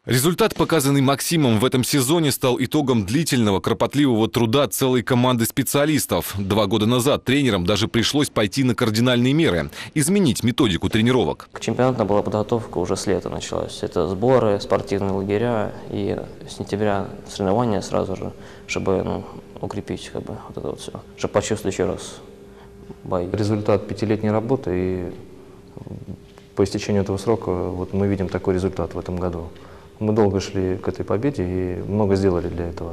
Результат, показанный Максимом в этом сезоне, стал итогом длительного, кропотливого труда целой команды специалистов. 2 года назад тренерам даже пришлось пойти на кардинальные меры – изменить методику тренировок. К чемпионату была подготовка уже с лета началась. Это сборы, спортивные лагеря и с сентября соревнования сразу же, чтобы укрепить вот это вот все, чтобы почувствовать еще раз бои. Результат 5-летней работы, и по истечению этого срока мы видим такой результат в этом году. Мы долго шли к этой победе и много сделали для этого.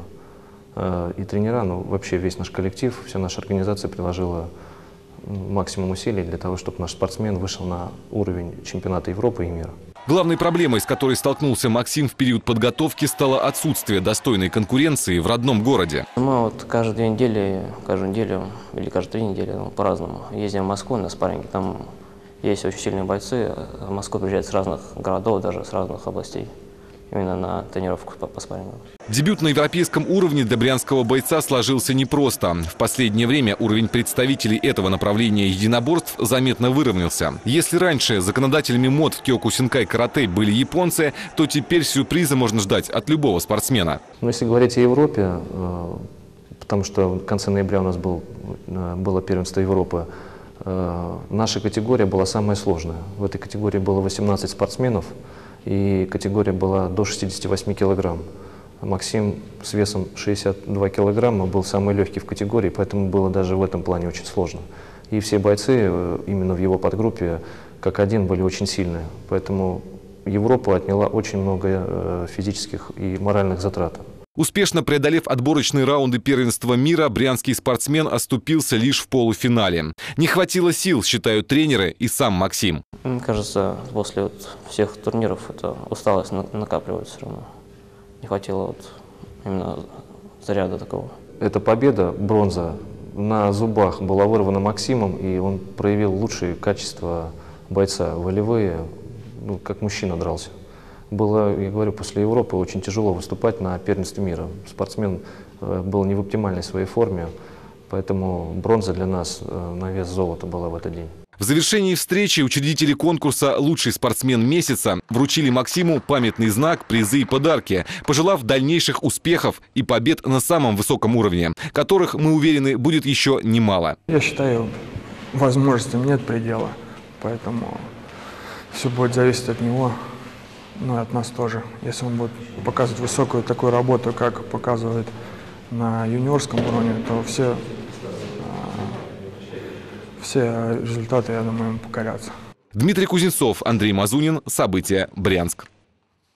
И тренера, вообще весь наш коллектив, вся наша организация приложила максимум усилий для того, чтобы наш спортсмен вышел на уровень чемпионата Европы и мира. Главной проблемой, с которой столкнулся Максим в период подготовки, стало отсутствие достойной конкуренции в родном городе. Мы каждую неделю или каждые 3 недели, по-разному, ездим в Москву на спарринги. Там есть очень сильные бойцы. В Москву приезжают с разных городов, даже с разных областей. Именно на тренировку по спаррингу. Дебют на европейском уровне для брянского бойца сложился непросто. В последнее время уровень представителей этого направления единоборств заметно выровнялся. Если раньше законодателями мод в киокусинкай карате были японцы, то теперь сюрприза можно ждать от любого спортсмена. Если говорить о Европе, потому что в конце ноября у нас было первенство Европы, наша категория была самая сложная. В этой категории было 18 спортсменов. И категория была до 68 килограмм. Максим с весом 62 килограмма был самый легкий в категории, поэтому было даже в этом плане очень сложно. И все бойцы именно в его подгруппе, как один, были очень сильные. Поэтому Европа отняла очень много физических и моральных затрат. Успешно преодолев отборочные раунды первенства мира, брянский спортсмен оступился лишь в полуфинале. Не хватило сил, считают тренеры и сам Максим. Мне кажется, после всех турниров эта усталость накапливается все равно. Не хватило именно заряда такого. Эта победа, бронза, на зубах была вырвана Максимом, и он проявил лучшие качества бойца, волевые, как мужчина дрался. Было, я говорю, после Европы очень тяжело выступать на первенстве мира. Спортсмен был не в оптимальной своей форме, поэтому бронза для нас на вес золота была в этот день. В завершении встречи учредители конкурса «Лучший спортсмен месяца» вручили Максиму памятный знак, призы и подарки, пожелав дальнейших успехов и побед на самом высоком уровне, которых, мы уверены, будет еще немало. Я считаю, возможностям нет предела, поэтому все будет зависеть от него. Ну и от нас тоже. Если он будет показывать высокую такую работу, как показывает на юниорском уровне, то все результаты, я думаю, ему покорятся. Дмитрий Кузнецов, Андрей Мазунин. События. Брянск.